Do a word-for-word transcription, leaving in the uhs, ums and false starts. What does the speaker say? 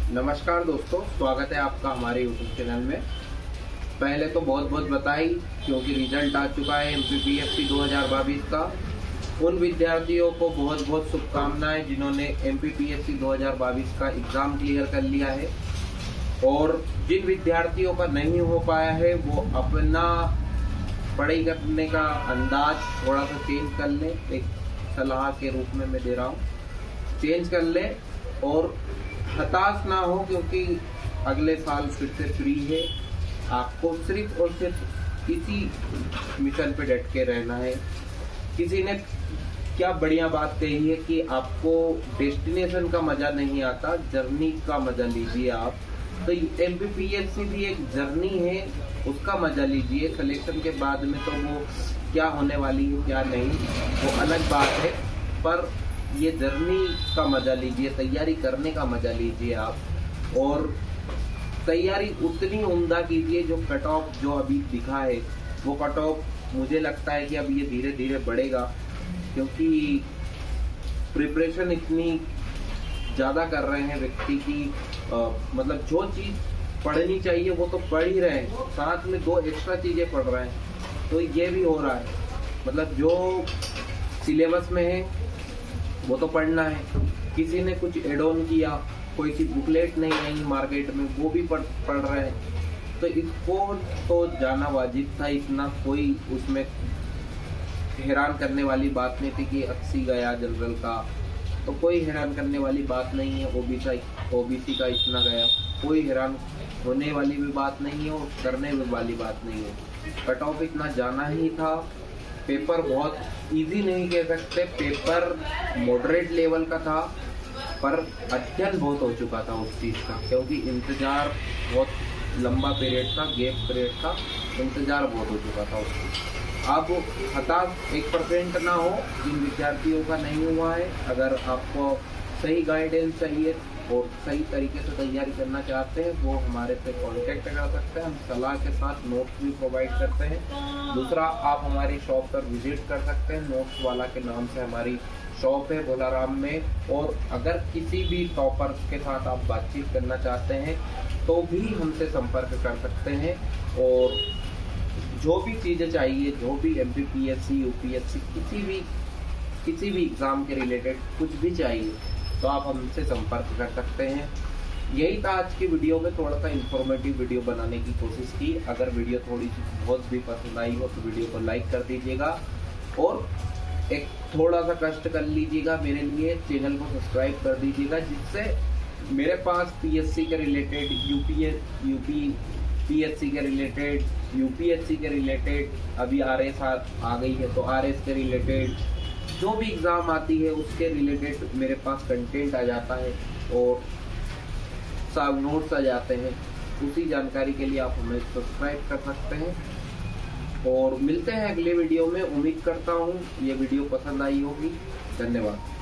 नमस्कार दोस्तों, स्वागत है आपका हमारे यूट्यूब चैनल में। पहले तो बहुत बहुत बधाई, क्योंकि रिजल्ट आ चुका है M P P S C दो हज़ार बाईस का। उन विद्यार्थियों को बहुत बहुत शुभकामनाएं जिन्होंने M P P S C दो हज़ार बाईस का एग्ज़ाम क्लियर कर लिया है, और जिन विद्यार्थियों का नहीं हो पाया है वो अपना पढ़ाई करने का अंदाज थोड़ा सा चेंज कर ले। एक सलाह के रूप में मैं दे रहा हूँ, चेंज कर ले और हताश ना हो, क्योंकि अगले साल फिर से फ्री है। आपको सिर्फ और सिर्फ इसी मिशन पे डट के रहना है। किसी ने क्या बढ़िया बात कही है कि आपको डेस्टिनेशन का मजा नहीं आता, जर्नी का मजा लीजिए आप। तो M P P S C भी एक जर्नी है, उसका मजा लीजिए। सिलेक्शन के बाद में तो वो क्या होने वाली है क्या नहीं वो अलग बात है, पर ये जर्नी का मजा लीजिए, तैयारी करने का मजा लीजिए आप। और तैयारी उतनी उम्दा कीजिए। जो कट ऑफ जो अभी दिखा है वो कट ऑफ मुझे लगता है कि अब ये धीरे धीरे बढ़ेगा, क्योंकि प्रिपरेशन इतनी ज़्यादा कर रहे हैं व्यक्ति की, आ, मतलब जो चीज़ पढ़नी चाहिए वो तो पढ़ ही रहे हैं, साथ में दो एक्स्ट्रा चीज़ें पढ़ रहे हैं। तो ये भी हो रहा है, मतलब जो सिलेबस में है वो तो पढ़ना है। किसी ने कुछ एड ऑन किया, कोई सी बुकलेट नहीं आई मार्केट में, वो भी पढ़ पढ़ रहे हैं। तो इसको तो जाना वाजिब था, इतना कोई उसमें हैरान करने वाली बात नहीं थी कि अस्सी गया जनरल का, तो कोई हैरान करने वाली बात नहीं है। ओबीसी ओबीसी का इतना गया, कोई हैरान होने वाली भी बात नहीं है और करने वाली बात नहीं है। कट ऑफ इतना जाना ही था। पेपर बहुत इजी नहीं कह सकते, पेपर मॉडरेट लेवल का था, पर अध्ययन बहुत हो चुका था उस चीज़ का, क्योंकि इंतज़ार बहुत लंबा पीरियड था, गैप पीरियड था, इंतज़ार बहुत हो चुका था उसको। आप हताश एक परसेंट ना हो जिन विद्यार्थियों का नहीं हुआ है। अगर आपको सही गाइडेंस चाहिए और सही तरीके से तैयारी करना चाहते हैं वो हमारे से कांटेक्ट कर सकते हैं। हम सलाह के साथ नोट्स भी प्रोवाइड करते हैं। दूसरा, आप हमारी शॉप पर विजिट कर सकते हैं। नोट्स वाला के नाम से हमारी शॉप है भोलाराम में। और अगर किसी भी टॉपर के साथ आप बातचीत करना चाहते हैं तो भी हमसे संपर्क कर सकते हैं। और जो भी चीज़ें चाहिए, जो भी M P P S C, U P S C, किसी भी किसी भी एग्ज़ाम के रिलेटेड कुछ भी चाहिए तो आप हमसे संपर्क कर सकते हैं। यही था आज की वीडियो में, थोड़ा सा इन्फॉर्मेटिव वीडियो बनाने की कोशिश की। अगर वीडियो थोड़ी सी बहुत भी पसंद आई हो तो वीडियो को लाइक कर दीजिएगा और एक थोड़ा सा कष्ट कर लीजिएगा मेरे लिए, चैनल को सब्सक्राइब कर दीजिएगा, जिससे मेरे पास पी एस सी के related, UP UP P S C के related, U P S C के रिलेटेड, अभी आर एस आ गई है तो आर एस के रिलेटेड जो भी एग्ज़ाम आती है उसके रिलेटेड मेरे पास कंटेंट आ जाता है और सब नोट्स आ जाते हैं। उसी जानकारी के लिए आप हमें सब्सक्राइब कर सकते हैं। और मिलते हैं अगले वीडियो में। उम्मीद करता हूँ ये वीडियो पसंद आई होगी। धन्यवाद।